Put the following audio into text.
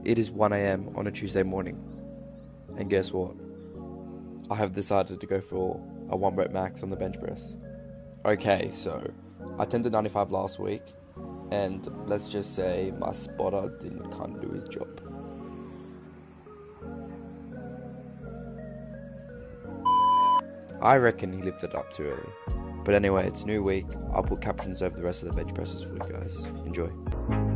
it is 1 a.m. on a Tuesday morning, and guess what? I have decided to go for a 1 rep max on the bench press. Okay, so I attempted 95 last week, and let's just say my spotter didn't kind of do his job. I reckon he lifted up too early. But anyway, it's a new week. I'll put captions over the rest of the bench presses for you guys. Enjoy.